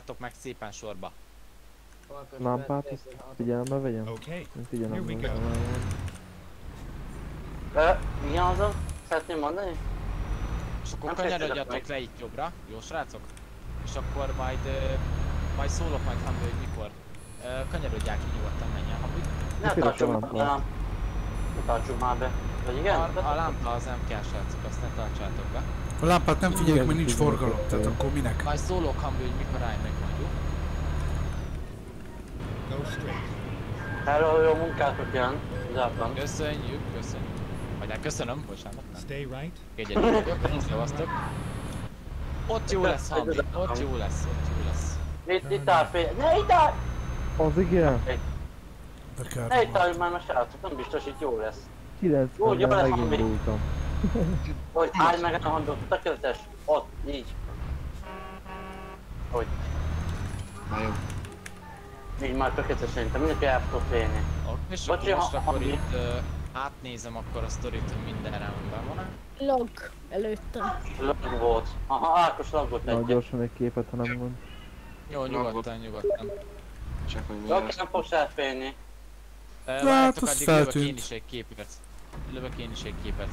álljátok meg szépen sorba. Lámpát azt figyelembe vegyem? Okay. Figyelembe vegyem. Igen, azon szeretném mondani? És akkor Nem kanyarodjatok fektetek le itt jobbra, jó srácok? És akkor majd szólok majd Hambi, hogy mikor. Kanyarodják ki nyugodtan, menjen Hambi. Ne tartsuk már, nem. Ne tartsuk már be. Vagy igen? A lámpa az nem kell, srácok, azt ne tartsátok be. A lámpát nem figyeljük, mert nincs forgalom, tehát akkor minek? Majd szólok Hambi, hogy mikor állj meg mondjuk. Go straight. Erről jó munkátok jön. Zártan. Köszönjük. Vagy hát köszönöm, bocsánat. Stay right. Kegyedül, szevasztok. Ott jó lesz Hambi, ott jó lesz. Itt áll fél. Ne itt áll! Az igen! De kell. Ne itt állj már a srácok, nem biztos itt jó lesz. 90-ben megindultam. Hogy állj meg a hangot, tökéletes. Ott, így. Hogy. Na jó. Így már tökéletes szerintem, mindenki el fog félni. És Bocsi, most akkor Hambi. itt átnézem akkor a sztorit, hogy minden rendben van. Log előttem. Lag volt. Aha, Ákos lag volt Na, egy. gyorsan egy képet, ha nem mond. Jó, nyugodtan. Csak hogy mi Lag lesz. nem fogsz elfélni. Várjátok, az addig lövök feltűnt. én is egy képet.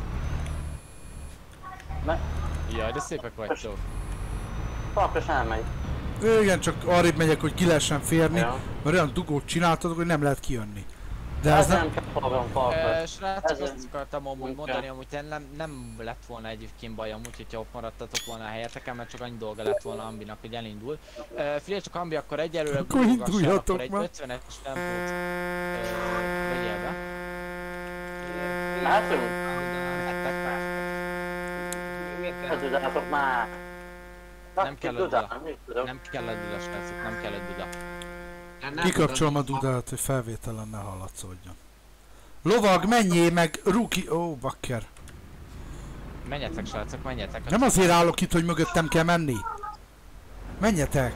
Ne. Jaj, de szépek vagytok. Farkas elmegy. Igen, csak arrébb megyek, hogy ki lehessen férni, Ja. mert olyan dugót csináltatok, hogy nem lehet kijönni. De Ez ez nem nem... kell program Farkas. Srácok, Ez azt akartam amúgy munka. mondani, amúgy nem lett volna egyébként baj amúgy, hogyha ott maradtatok volna a helyeteken, mert csak annyi dolga lett volna Ambinak, hogy elindul. Figyelj csak Ambi, akkor egyelőre Akkor gurulgassál, induljatok akkor egy már. 50-es tempót vegyél be. Mehetünk? Mentek már. Ne tudjátok már. Nem kell a duda. Duda. Nem kell a duda, srácok, nem kell a duda. Kikapcsolom a dudát, hogy felvételen ne hallatszódjon. Lovag, menjél meg, Ruki... Ó, bakker. Menjetek, srácok, menjetek. Nem azért állok itt, hogy mögöttem kell menni. Menjetek.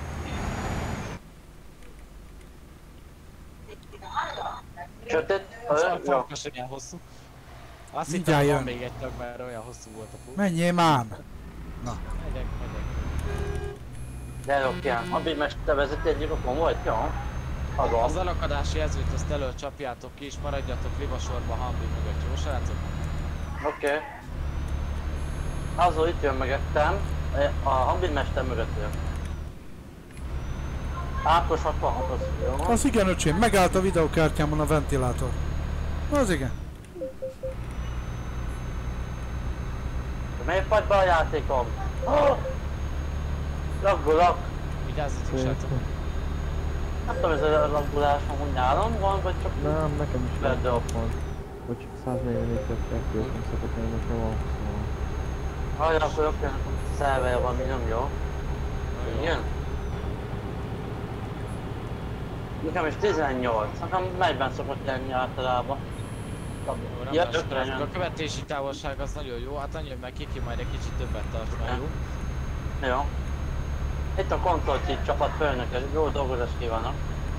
Sötét? A Jó. farkas olyan hosszú. Azt Mindjárt hittem, van jön. még egy tag, mert olyan hosszú volt a fú. Menjél már. Megyek. De jó, kiám. Ambi te vezető egy rokon volt, jó? Az Az. alakadási jelzőt azt elől csapjátok ki és maradjatok livasorba Hambi mögött, jó srácok? Oké. Azon itt jön mögöttem. A Hambi mester mögött jön. Ákos 66-os, jó? Az igen, öcsém, megállt a videokártyámon a ventilátor. Az igen. Miért fagy be a játékom? Laggulok. Vigyázzatok, srácok. Nem tudom, ez a laggulás amúgy nyáron van, vagy csak... Nem, nekem is Perdő. van. Vagy csak 144-et nem szokott lenni, nekem van 20. Hajra, akkor oké, szerverje van, mi nem jó? Igen? Nekem is 18, nekem 40 szokott lenni általában. Ja, A követési távolság az nagyon jó, hát annyi, hogy meg Kiki majd egy kicsit többet tart majd, jó? Jó. Itt a kontrollcít csapat főnöke, jó dolgozást kívánok.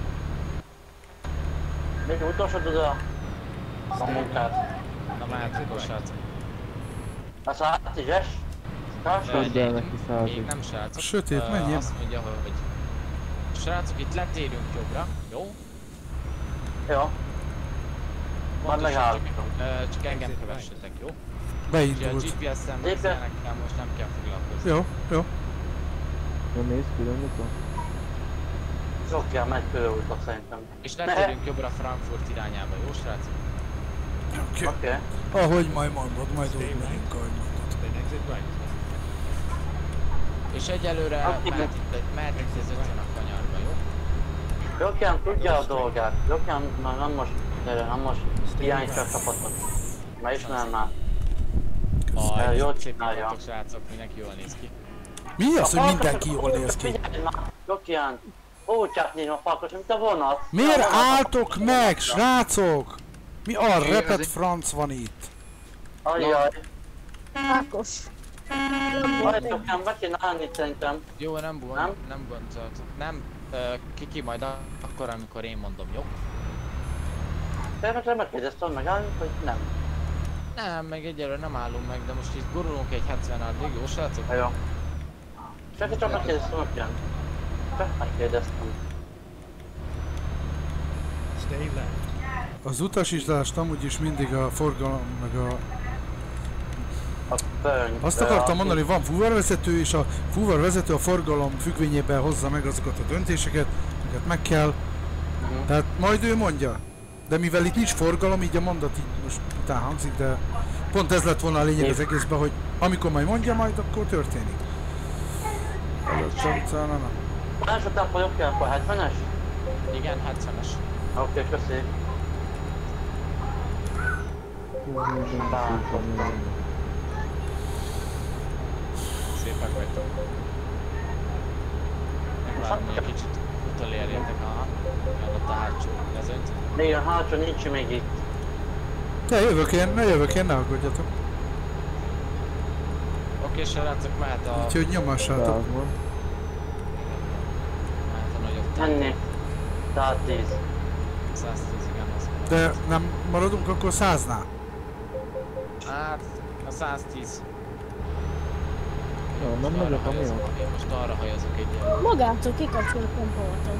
Még utolsó duda a munkát. Na mehetünk, srácok. Az a 10-es? Küld el neki Még 100-ig. nem srácok. Sötét, menjél. Azt mondja, hogy... Srácok, itt letérünk jobbra, jó? Jó. Majd megállítom. Csak engem kövessetek, jó? Ugye a Beindult. GPS-en meg ilyenekkel most nem kell foglalkozni. Jó, jó. Nem mész külön mikor? Zsokjál megy körülútok szerintem. És letérünk jobbra Frankfurt irányába, jó srácok? Oké. Oké. Ahogy majd mondod, majd úgy megyünk, ahogy mondod. Then exit right. És egyelőre mehet itt az 50 a kanyarba, jó? Jokján tudja a dolgát. Jokján nem most hiányítsa a csapatot. Mert ismerem már. Jól Szép csinálja. voltatok, srácok, mindenki jól néz ki. Mi az, hogy mindenki jól néz ki? Figyelj már, Jokján. Ócsát nézem a farkas, mint a vonat. Miért álltok meg, srácok? Mi a repet franc van itt? Ajjaj. Ákos. Jokján, be kéne állni szerintem. Jó, nem Nem? gondoltok. Nem, Kiki majd akkor, amikor én mondom, jó? Természetesen megkérdeztem megállni, hogy nem. Nem, meg egyelőre nem állunk meg, de most itt gurulunk egy 70 addig, jó srácok? Jó. Csak megkérdeztem, Jokján. Csak megkérdeztem. Az utasítást amúgy is mindig a forgalom, meg a... A pörny. Azt akartam mondani, hogy van fuvarvezető, és a fuvarvezető a forgalom függvényében hozza meg azokat a döntéseket, amiket meg kell. Tehát majd ő mondja. De mivel itt nincs forgalom, így a mondat így most után hangzik, de pont ez lett volna a lényeg az egészben, hogy amikor majd mondja, majd akkor történik. Másod tempó jobb kell, akkor 70-es? Igen, 70-es. Oké, köszi. Szépek vagytok. Megvárom, hogy egy kicsit utolérjetek, aha. Jön ott a hátsó mezőnyt. Igen, hátsó nincs még itt. Ne jövök én, ne aggódjatok. Oké, srácok, mehet a... Úgyhogy nyomassátok. Mehet a nagyobb tempó. Menni. 110. 110, igen, az. De nem maradunk akkor 100-nál? Hát, a 110. Jó, nem megy a kamion. Én most arra hajazok egy ilyen. Magától kikapcsol a pompavaton.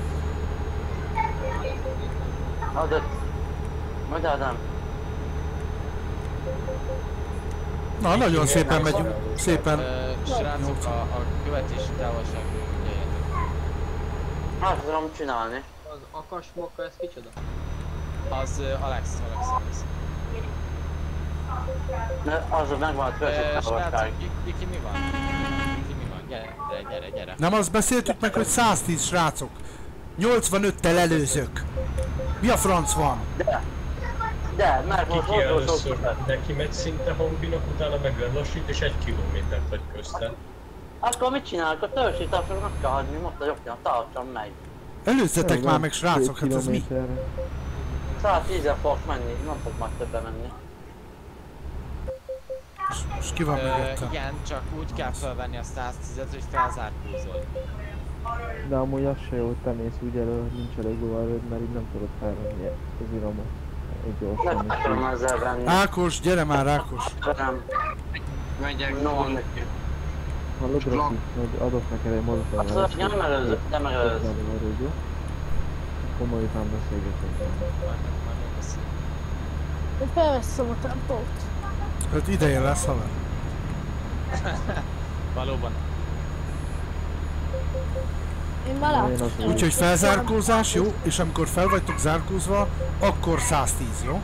Adott. Majd Ádám. Na, nagyon szépen megyünk. Szépen. Srácok, a követési távolság ügyeljetek. Hát tudom csinálni. Az akasmokka, ez kicsoda? Az Alex. Az megvan a követési távolság. Srácok, Viki mi van? Gyere. Nem azt beszéltük meg, hogy 110 srácok. 85-tel előzök. Mi a franc van? De, mert most Kiki utolsó először képet. neki megy szinte Hampinak, utána meglassít és 1 kilométert vagy közte. Akkor mit csinálok? A törzsításról meg kell hagyni, most a jobbján tartsam meg. Előzzetek már meg srácok, hát ez mi? 110-en fogok menni, nem fog már többen menni. És ki van mögöttem? Igen, csak úgy kell felvenni a 110-et, hogy felzárkózol. De amúgy az se jó, hogy te mész úgy elő, hogy nincs elég oldalröd, mert így nem tudod felvenni az iramot. Egy gyorsan Nem is. akarom ezzel venni. Ákos, gyere már Ákos! Nem. Megyek, No, Hallod, Rocky, hogy adok neked egy mozgatóval. azt nem előző, nem előző. Akkor majd után beszélgetünk. Én felveszem a tempót. Hát ideje lesz, haver. Valóban. Én már látom. Úgyhogy felzárkózás, jó? És amikor fel vagytok zárkózva, akkor 110, jó?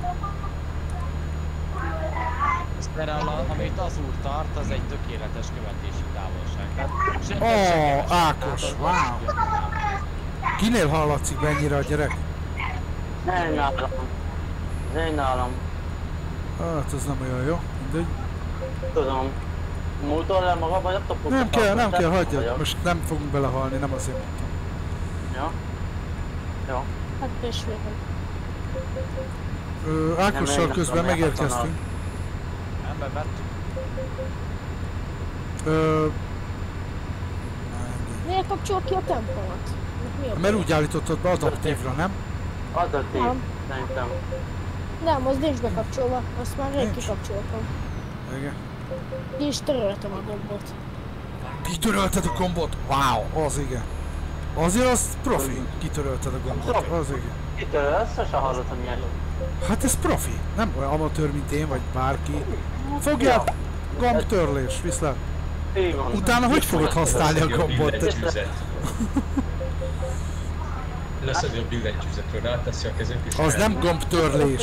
Például amit az úr tart, az egy tökéletes követési távolság. Ákos, wow! Kinél hallatszik be ennyire a gyerek? Én nálam. Én nálam. Hát ez nem olyan jó, mindegy. Tudom. Múltól le maga vagy laptopot? Nem kell, hagyjad. Most nem fogunk belehalni, nem azért mondtam. Ja. Jó. Hát besvérem. Ákossal közben megérkeztünk. Nem bevettük. Miért kapcsol ki a tempómat? Mert úgy állítottad be adaptívra, nem? Adaptív, Nem. szerintem. Nem, az nincs bekapcsolva. Azt már rég Nincs. kikapcsoltam. Igen. Ki is töröltem a gombot. Kitörölted a gombot? Wow, az igen. Azért az profi, kitörölted a gombot, az igen. Kitől össze hallottam ilyen. Hát ez profi, nem olyan amatőr, mint én, vagy bárki. Fogjad! Gombtörlés, viszlát. Így van. Utána hogy fogod használni a gombot? Leszedi a billentyűzetről, ráteszi a kezét és... Az nem gombtörlés.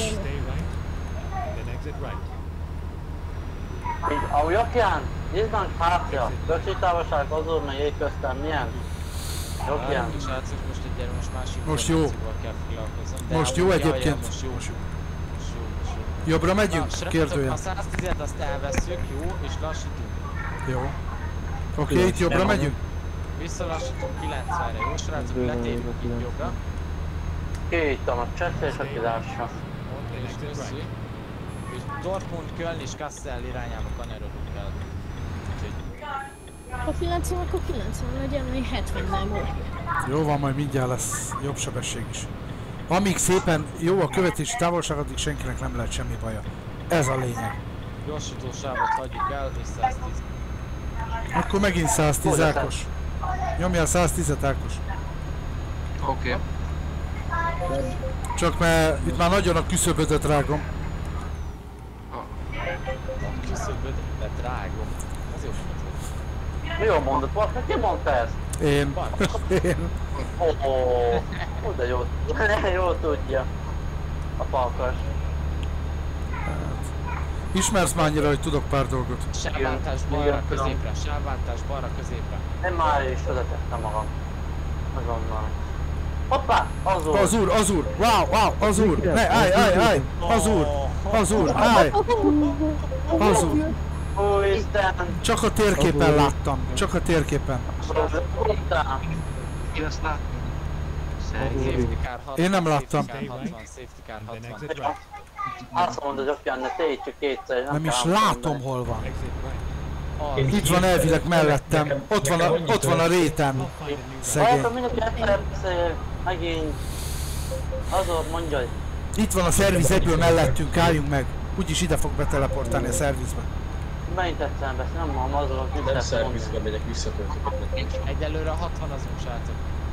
Így, ahogy Jokián, nézd meg hátra. Böcsi távolság azon, meg ég köztem milyen? Jokián. Srácok, most egy gyere, most másik Most jó. információval kell foglalkoznom. De Most jó amúgy, egyébként. Most jó. Most jó. Jobbra megyünk? Srácok, Kérdője. a 110-et azt elveszünk, jó, és lassítunk. Jó. Oké, itt jobbra megyünk? Visszalassítunk 90-re, jó srácok, letérünk itt jobbra. Kiítom a csetre és a kidásra. És köszi. És Dortmund, Köln és Kassel irányába kanyarodunk el. Úgyhogy Ha 90, akkor 90 legyen, hogy 70-nel volt. Jó van, majd mindjárt lesz jobb sebesség is. Amíg szépen jó a követési távolság, addig senkinek nem lehet semmi baja. Ez a lényeg. gyorsító sávot hagyjuk el, és 110. Akkor megint 110 Ákos. Nyomjál 110-et Ákos. Oké. Csak mert itt már nagyon a küszöbödet rágom. Küszöböd, de drágom. Az jó mondod. Jó mondod, valaki ki mondta ezt? Én. Én. Ó, de jó, jól tudja. A Farkas. Ismersz már annyira, hogy tudok pár dolgot. Sávváltás balra középre, sávváltás balra középre. Én már is oda tettem magam. Azonnal. Hoppá! Az úr! Wow! Az úr! Ne, állj! Az úr! Állj! Az úr! Úristen! Csak a térképen láttam. Csak a térképen. Én azt láttam. Safety car 60, Én nem láttam. Safety car 60. Azt mondod, hogy ne tégy csak kétszer. Nem is látom, hol van. Az. Itt van elvileg mellettem. Ott van a réten. Szegény. Hallottam, mindenki egyszer beszél. Megint. Azon mondja, hogy Itt van a szerviz egyből mellettünk, álljunk meg. Úgyis ide fog beteleportálni a szervizbe. megint egyszer beszél, nem mondom azon, hogy Nem szervizbe megyek, visszatöltök. Egyelőre 60 azon, srácok.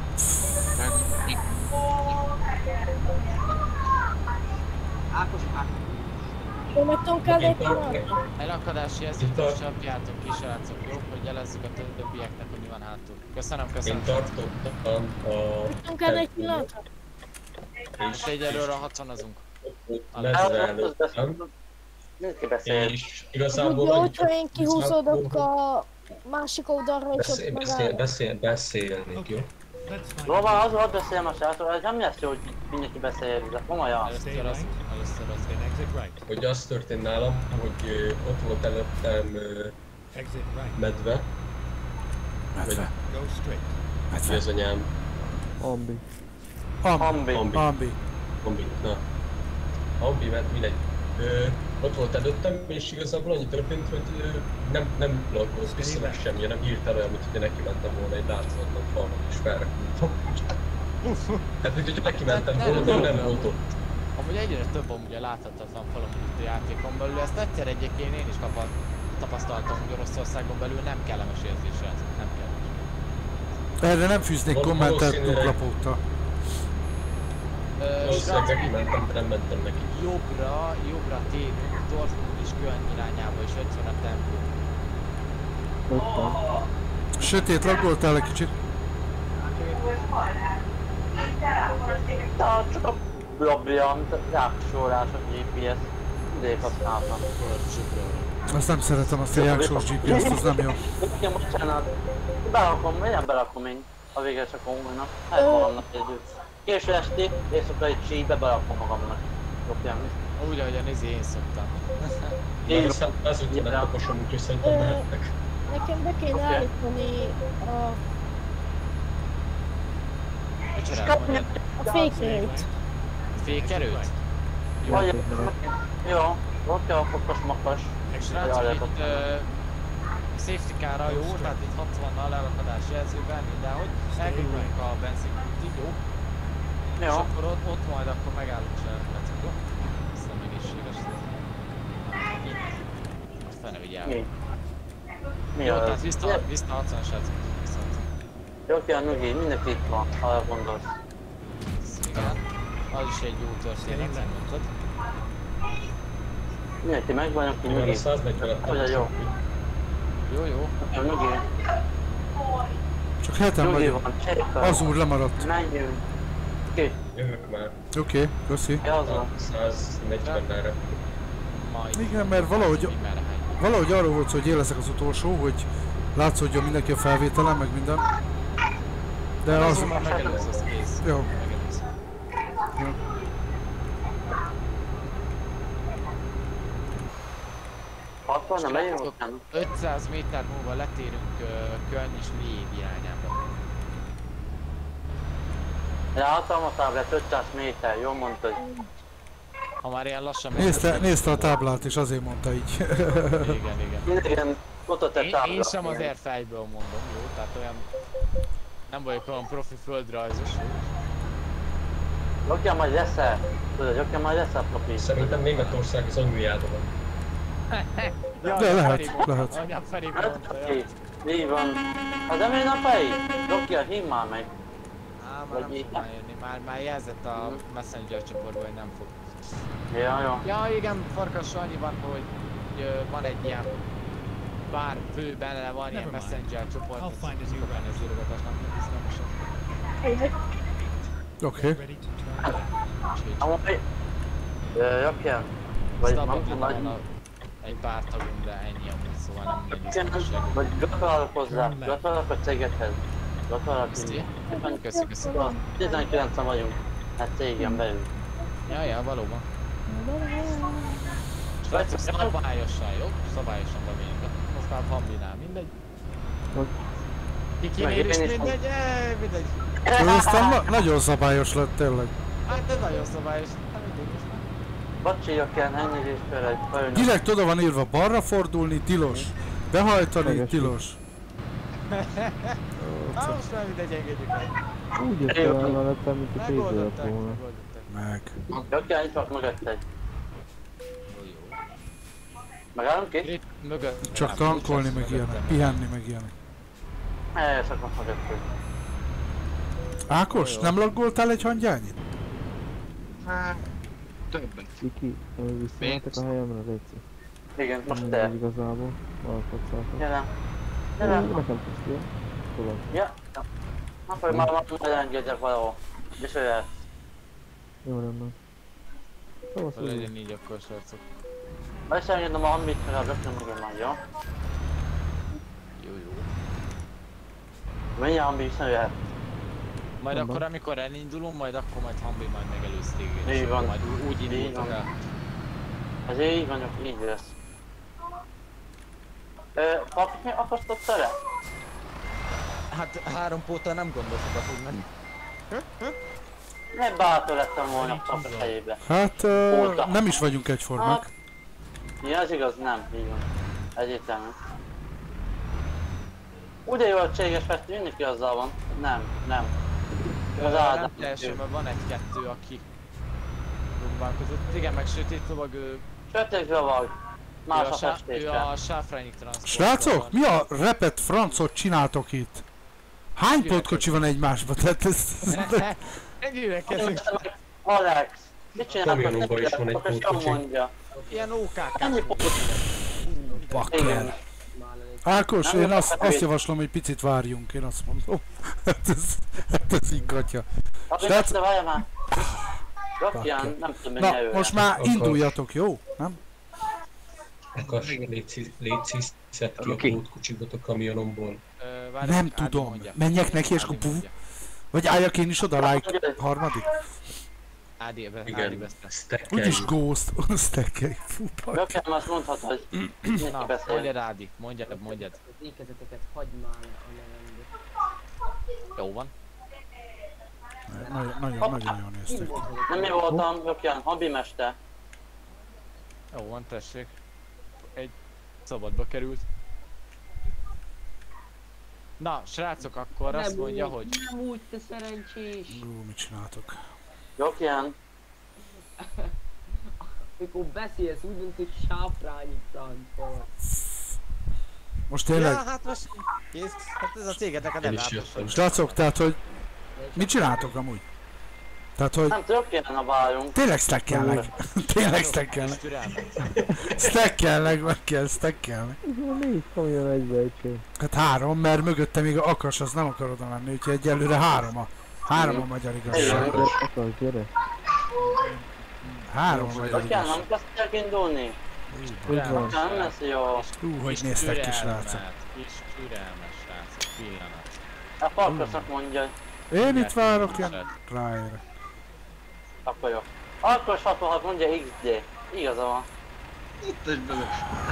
Ákos, Én meg tudom kell egy pillanatra. Elakadási jelzőt csapjátok ki, srácok, jó? Hogy jelezzük a többieknek, hogy mi van hátul. Köszönöm. Én tartottam a... Nem kell egy pillanatra. Most egyelőre 60 azunk. Mezre előttem. mindenki beszél. És igazából... Úgy jó, hogyha én kihúzódok a másik oldalra, és ott megállok. Beszélnék, jó? Róval azon beszélem a srácok, ez nem lesz jó, hogy mindenki beszél, de komolyan. Először az. Hogy az történt nálam, hogy ott volt előttem medve. Medve. Mi az anyám? Ambi. Ambi. Na. Ambi, mert mindegy. Ott volt előttem, és igazából annyi történt, hogy nem lagozott vissza meg semmi, nem írt el olyan, mint hogy neki mentem volna egy látszatlan falnak, és felrepültem. Hát, hogy neki mentem volna, de nem volt ott. Amúgy egyre több amúgy a láthatatlan falon a játékon belül, ezt egyszer egyébként én is tapasztaltam, hogy Oroszországon belül nem kellemes érzés, nem kellemes. Erre nem fűznék kommentet nuklapóta. Valószínűleg neki mentem, de nem mentem neki. Jobbra térünk, Dortmund és Köln irányába, és 50 a tempó. Sötét, laggoltál egy kicsit? Csak a blabbian, ráksorás a GPS. Idég használtam. Azt nem szeretem, azt a jáksós GPS-t, az nem jó. Igen, bocsánat. Berakom, milyen berakom én a végre csak omulnak. Hát magamnak együtt. Késő esti, éjszakai csíbe berakom magamnak. Jobbján is. Úgy, ahogyan én szoktam. Én az úgy letaposom, úgyhogy szerintem mehetnek. Nekem be kéne állítani a fékerőt. Fékerőt? Jó, ott kell a fokas makas. Srácok, itt safety car-ra jó, tehát itt 60-nal elakadás jelzőben, mindenhogy elkerülünk a benzinkútig, jó? Jó. És akkor ott majd akkor megállunk és elmegyünk, jó? Ezt nem egészséges. Azt fel ne vigyál. Mi Jó, az? tehát vissza 60 srácok. Jó, kell Nugi, mindenki itt van, ha gondolsz. Igen. Az is egy jó történet, nem mondtad. Mindenki megvan, aki Mivel a Nugi. 140-et Ugye jó. Jó. Jó, Nugi. Csak heten Nugi vagyok. van, csékkal. Az úr lemaradt. Menjünk. Ki? jövök már. Oké, köszi. Ja, az van. 140-re. Majd. Igen, mert valahogy arról volt szó, hogy én leszek az utolsó, hogy látszódjon mindenki a felvételen, meg minden. De az... Azon már megelőz, az kész. Jó. Megelőz. Akkor nem megyünk Srácok, utána. 500 méter múlva letérünk Köln és Lviv irányába. Láttam a táblát 500 méter, jól mondtad. Ha már ilyen lassan Nézte a táblát, és azért mondta így. Igen. Igen, mutat egy táblát. Én sem azért fejből mondom, jó? Tehát olyan... Nem vagyok olyan profi földrajzos, jó? Jokja majd leszel, tudod, Jokja majd leszel profi. Szerintem Németország az Angliában van. De lehet. Anyám Feribe mondta, jó? Így van. Hát de mi napai? Jokja, hív már meg. Már nem fog már jönni, már jelzett a Messenger csoportban, hogy nem fog. Ja. Ja igen, Farkas, annyi van, hogy van egy ilyen bár fő benne van ilyen Messenger csoport, ez szokott lenni az írogatás, nem izgalmasabb. Oké. Amúgy... Jökjen? Vagy nem tudom, nagy... Egy pár tagunk, de ennyi amúgy, szóval nem mindegy izgalmasság. Vagy gratulálok hozzá, gratulálok a cégekhez. Gratulálok. Köszi. 19-en vagyunk, hát cégen belül. Ja, valóban. Srácok, szabályosan, jó? Szabályosan bemegyünk. Most már Bambinál, mindegy. Kikinél is mindegy, mindegy. Ez aztán nagyon szabályos lett tényleg. Hát ez nagyon szabályos, hát mindegy most már. Bocsi, Jökjen, elnézést tőled. Direkt oda van írva, balra fordulni tilos, behajtani tilos. Na most már mindegy, engedjük meg. Úgy jöttél el mellettem, mint a tézőjött volna. Meg. Jökjen, itt van mögötted. Megállunk ki? Mögött. Csak tankolni meg ilyenek, pihenni meg ilyenek. Szakad mögöttünk. Ákos, nem laggoltál egy hangyányit? Hát... Többet. Ciki, visszamentek a helyemre, Léci. Igen, most te. Igazából, alkotszálltak. Gyere. Nekem tudsz, jó? Tudod. Ja. Akkor már elengedjek valahol. És olyan. Jó rendben. Ha legyen így akkor, srácok. Majd elengedem a hambit, mert a rögtön mögön már, jó? Jó. Mindjárt hambi visszajöhet. Majd akkor, amikor elindulunk, majd Hambi majd megelőz téged. Így van. Majd úgy indultok el. Ez így van, így lesz. Papit mi akasztott tele? Hát 3 póttal nem gondolsz oda fog menni. Nem bátor lettem volna a papit helyébe. Hát nem is vagyunk egyformák. Ja, ez igaz, nem, így van. Egyértelmű. Ugye jó a cséges festő, mindenki azzal van. Nem. Az Ádám. Nem teljesen, mert van egy-kettő, aki próbálkozott. Igen, meg sötét lovag ő... Sötét lovag. Más a festése. Ő a sáfrányik transport. Srácok, mi a repet francot csináltok itt? Hány pótkocsi van egymásba? Tehát ez... Ennyire kezdünk. Alex, mit csinálnak? Kamionokban is van egy pótkocsi. Ilyen OKK. Ennyi pótkocsi. Bakker. Ákos, én azt javaslom, hogy picit várjunk, én azt mondom. Hát ez ingatja. Srác... Várja már. Jökjen, nem tudom, na, most már induljatok, jó? Nem? Ákos, légy szedd ki a pótkocsikat a kamionomból. Nem tudom. Menjek neki és akkor bú. Vagy álljak én is oda, like harmadik? Ádi beszél. Úgyis ghost, stackelj. Fú, bakker. Jökjen, azt mondhatod, hogy na, mondjad Ádi, mondjad. Az ékezeteket hagyd már a nevembe. Jó van. Nagyon jól néztek. Nem mi voltam, Jökjen, habimester. Jó van, tessék. Egy szabadba került. Na, srácok, akkor azt mondja, hogy... Nem úgy, te szerencsés! Mit csináltok? Jökjen. Mikor beszélsz, úgy mint, hogy sáfrányi transport. Most tényleg... Ja, hát most... Kész. Hát ez a cégetek a nem látos. Srácok, tehát hogy... Mit csináltok amúgy? Tehát hogy... Nem tudok, kéne várjunk. Tényleg stackelnek. Tényleg stackelnek. Stackelnek, meg kell stackelnek. 4 kamion egybe egység. Hát 3, mert mögötte még a akass, az nem akar oda menni, úgyhogy egyelőre 3 a magyar igazság. Akarsz, gyere. 3 a magyar Jökjen, igazság. nem kezdtek indulni. Úgy van. Nem lesz jó. Hogy néztek ki, srácok. Kis türelmes srácok, pillanat. A farkasnak mondja. Én itt várok ilyen ráérre. Akkor jó. Akkor 66 mondja XD. Igaza van. Itt egy bele.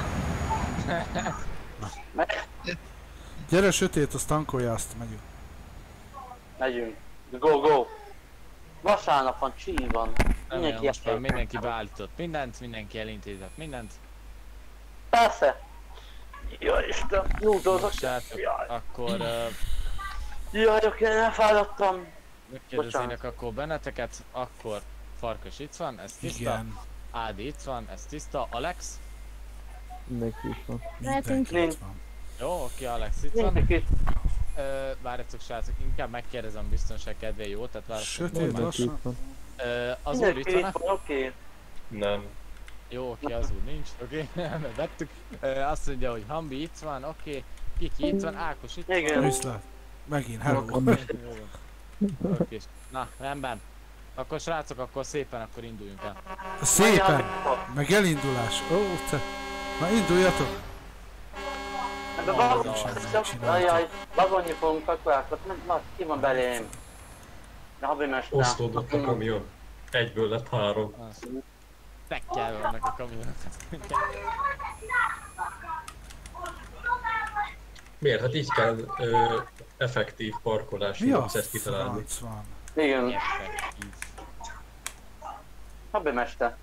Gyere sötét, azt tankolja, azt megyünk. Megyünk. Go! Vasárnap van, csí van. Mindenki most már mindenki beállított mindent, mindenki elintézett mindent. Persze. Jaj Isten, lúdolzok. Srácok, akkor... Jaj, oké, elfáradtam. Megkérdeznének akkor benneteket, akkor Farkas itt van, ez tiszta. Igen. Ádi itt van, ez tiszta. Alex? Mindenki is van. Mindenki itt van. Jó, oké, Alex itt van. Mindenki. Várjatok srácok, inkább megkérdezem biztonság kedvé, jó? Tehát válaszolom. Sötét lassan. Az úr itt van? Oké. Nem. Jó, oké, az úr nincs, oké, vettük. Azt mondja, hogy Hambi itt van, oké. Kiki itt van, Ákos itt van. Igen. Viszlát. Megint, hello. Oké, na, rendben. Akkor srácok, akkor szépen akkor induljunk el. Szépen! Meg elindulás. Ó, te. Na induljatok! Ajaj, vagonni fogunk kaklákat, na ki van belém? Na, habimester. Osztódott a kamion. Egyből lett 3. Tekkel vannak a kamionokat. Miért? Hát így kell effektív parkolási Mi a módszert kitalálni. franc van? Igen. Habimester.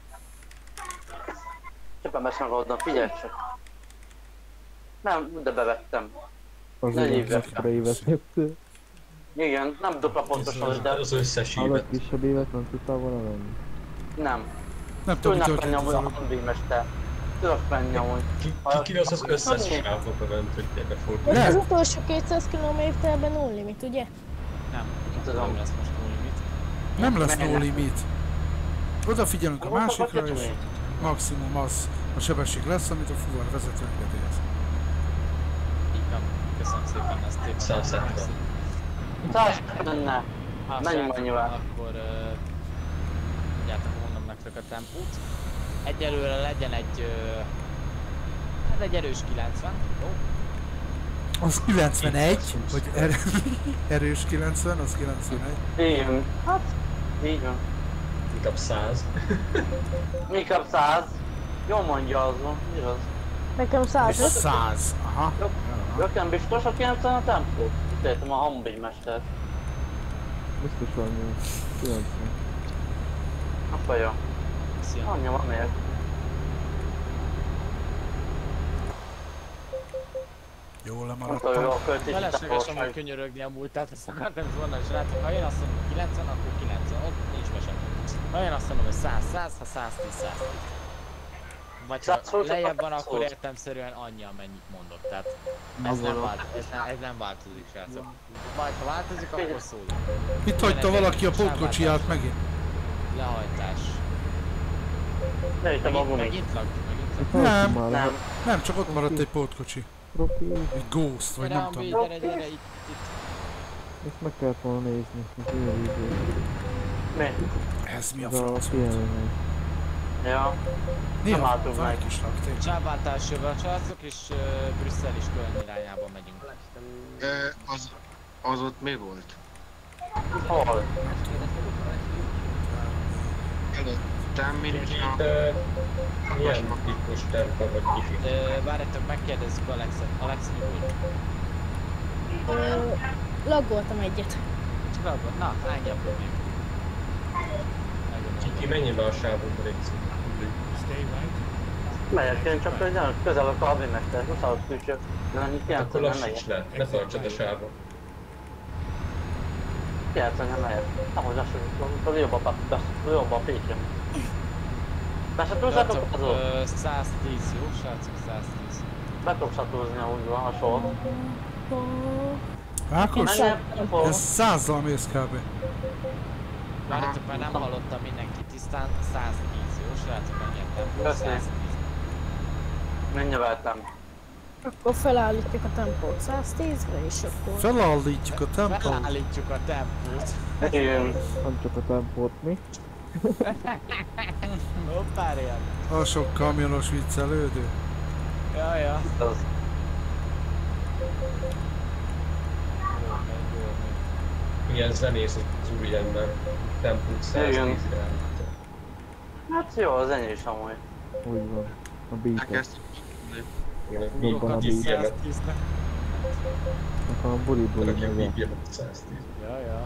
Csöpen beszagadom, figyelj csak. Nem, de bevettem. Azért a spray vezető. Igen, nem dupla pontosan, de... Az összes Hallott hívet. kisebb évet nem tudtál volna venni? Nem. Nem tudom, mi Tudnak történt menni az a előbb. habimester. Tudok menni amúgy. Ki az összes sávba bement, hogy ebbe fordul? Az utolsó 200 km-ben no limit, ugye? Nem, Tudom. nem lesz most no limit. Nem lesz no limit. Odafigyelünk a másikra és és... maximum az a sebesség lesz, amit a fuvar vezető engedélyez. Így van. Köszönöm szépen ezt tényleg. 170. Szállj benne! Hát, Menjünk srácok, annyival. akkor mindjárt akkor mondom nektek a tempót. Egyelőre legyen egy hát egy erős 90, jó? Az 91, vagy erős 90, az 91. Igen. Hát, így van. Inkább 100. Mikor 100. Jól mondja azon, mi az? Nekem 100. 100, aha. Rögtön biztos a 90 a tempó? Itt értem a hambigymestert. Biztos van 90. Akkor jó. Szia. Annyi van miért? Jól Akkor lemaradtam. jó, a költési Felesleges amúgy távolság. könyörögni amúgy, tehát ezt akartam volna, és srácok, ha én azt mondom 90, akkor 90, ott nincs mese. Ha én azt mondom, hogy 100, 100, ha 110, 110. Vagy ha 100 lejjebb van, csak akkor 100. értelemszerűen annyi, amennyit mondok, tehát ez nem változik, srácok. Majd ha változik, akkor szólunk. Itt hagyta valaki a pótkocsiját megint. Lehajtás. Ne itt a magunk. Megint lag, megint lag. Nem. Már lehet. Nem, csak ott maradt egy pótkocsi. Profi. Egy ghost, vagy Gyere, nem Ambi, tudom. gyere, itt. Ezt meg kellett volna nézni. Ez őriző. Mi? Ez mi a Ez a franc? pihenőhely. Ja. Néha álltunk van meg. egy kis lag, tényleg. Csábáltás jövő a srácok, és Brüsszel is Köln irányába megyünk. Az ott mi volt? Hol? Előttem, mint a... Milyen titkos terve vagy kifi? Várjátok, megkérdezzük Alexet. Alex, mi volt? Laggoltam egyet. Csak akkor, na, hány a probléma? Ki menjen be a sávokba, légy. Megyek én csak hogy nagyon közel a kabinmester, 26 külső. De nem itt Akkor 90 nem lassíts megyek. le, ne tartsad a sávba. 90 nem megyek. Ahogy lassú, jobb a pékjem. Be se tudsz Srácok, azon? 110, jó srácok, 110. Be tudsz satúzni, ahogy van a sor. Ákos? Menjél, Ez 100-zal mész kb. Várjátok, már nem hallottam mindenki tisztán, 110, jó srácok, menjen tempó, Köszi. 110. Mennyveltem. Akkor felállítjuk a tempót 110-re, és akkor... Felállítjuk a tempót. Felállítjuk a tempót. Igen. Nem csak a tempót, mi? Hoppárján. A sok kamionos viccelődő. Ja. Az. Milyen zenész az úriember. Tempót 110 Igen. irányítja. Hát jó, az ennyi is amúgy. Úgy van. A beatet. Elkezd... Mi Jobban a BPM-et, beat. Nekem a buli rakják meg a... BPM-et 110. Ja.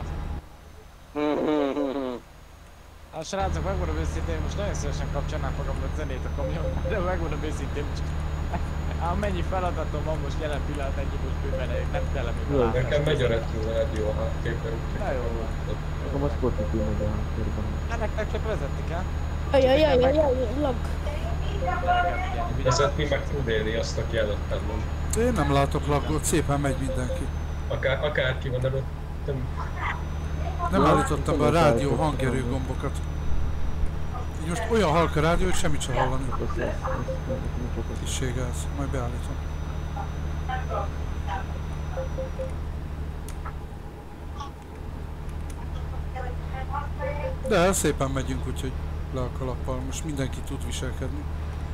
Hát srácok, megmondom őszintén, most nagyon szívesen kapcsolnám magamnak zenét a kamionban, de megmondom őszintén, most mennyi feladatom van most jelen pillanat, ennyi most bőven nem kell még Jó, Nekem megy a retro rádió a háttérben, Na jó van. Nekem a Spotify megy a háttérben. Ennek csak vezetni kell. Ajajajajaj, lag. Vezetni meg tud élni azt, aki előttem van. Én nem látok laggot, szépen megy mindenki. Akárki van előttem. Nem állítottam be a rádió hangerő gombokat. Így most olyan halk a rádió, hogy semmit sem hallani. Kissége ez, majd beállítom. De szépen megyünk, úgyhogy le a kalappal. Most mindenki tud viselkedni.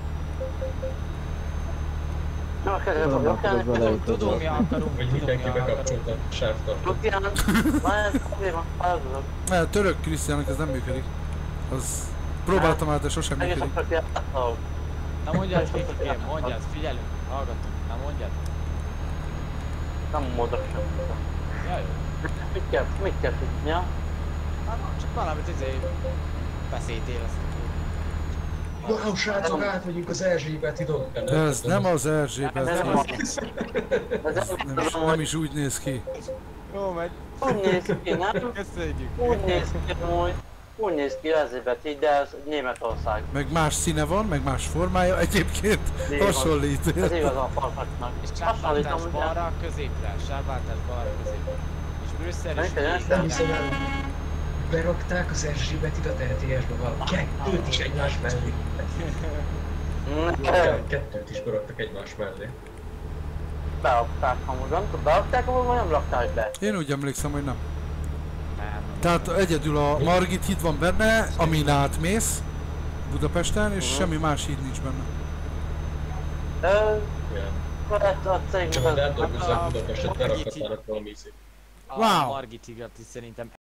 Tudom, mi akarunk. Vagy mindenki bekapcsolta a sávtartót. Ne, török Krisztiának ez nem működik. Az próbáltam már, de sosem működik. Na mondjad, Kikikém, mondjad, figyelünk, hallgatunk, na mondjad. Nem mondok semmit. Ja, jó. Mit kell tudnia? Csak valamit beszéljél azt. Wow, srácok, át vagyunk az Erzsébet idon. Ez nem az Erzsébet. Ez nem is úgy néz ki. Jó, megy. Úgy néz ki, nem? Köszönjük. Úgy néz ki Erzsébet így, de ez Németország. Meg más színe van, meg más formája, egyébként hasonlít. Ez igaz a farkasnak. És sávváltás balra, középre, sávváltás balra, középre. És Brüsszel is Berakták az Erzsébetit a TTS-be valami. Kettőt is egymás mellé. Kettőt is beraktak egymás mellé. Berakták amúgy, nem tudom, berakták amúgy, vagy nem rakták be? Én úgy emlékszem, hogy nem. Nem. Tehát egyedül a Margit híd van benne, amin átmész Budapesten, és semmi más híd nincs benne. Csak ha átdolgozzák Budapestet, berakhatnának valami ízét. A Wow. Margit hídat is szerintem